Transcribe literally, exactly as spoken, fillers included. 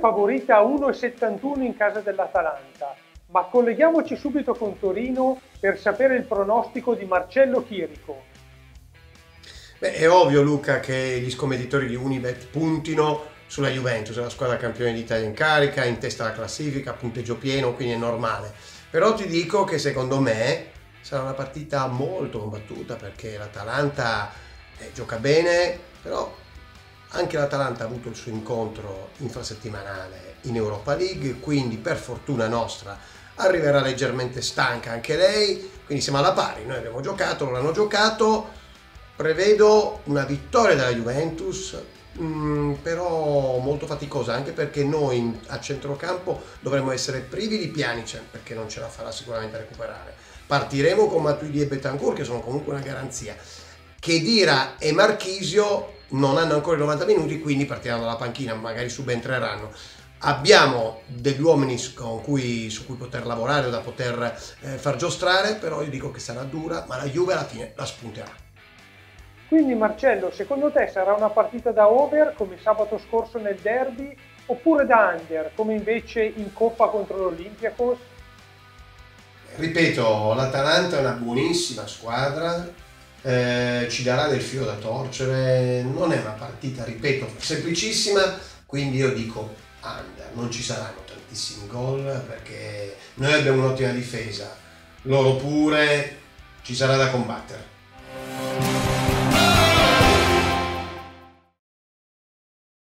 favorita a uno e settantuno in casa dell'Atalanta, ma colleghiamoci subito con Torino per sapere il pronostico di Marcello Chirico. Beh, è ovvio Luca che gli scommettitori di Unibet puntino sulla Juventus, la squadra campione d'Italia in carica, in testa alla classifica, punteggio pieno, quindi è normale. Però ti dico che secondo me sarà una partita molto combattuta perché l'Atalanta eh, gioca bene, però anche l'Atalanta ha avuto il suo incontro infrasettimanale in Europa League, quindi per fortuna nostra arriverà leggermente stanca anche lei, quindi siamo alla pari, noi abbiamo giocato, loro hanno giocato, prevedo una vittoria della Juventus, mh, però molto faticosa, anche perché noi a centrocampo dovremmo essere privi di Pjanic, perché non ce la farà sicuramente a recuperare. Partiremo con Matuidi e Bentancur, che sono comunque una garanzia. Khedira e Marchisio non hanno ancora i novanta minuti, quindi partiranno dalla panchina, magari subentreranno. Abbiamo degli uomini con cui, su cui poter lavorare o da poter eh, far giostrare, però io dico che sarà dura, ma la Juve alla fine la spunterà. Quindi Marcello, secondo te sarà una partita da over come sabato scorso nel derby oppure da under come invece in Coppa contro l'Olympiacos? Ripeto, l'Atalanta è una buonissima squadra, eh, ci darà del filo da torcere, non è una partita, ripeto, semplicissima, quindi io dico under, non ci saranno tantissimi gol perché noi abbiamo un'ottima difesa, loro pure, ci sarà da combattere.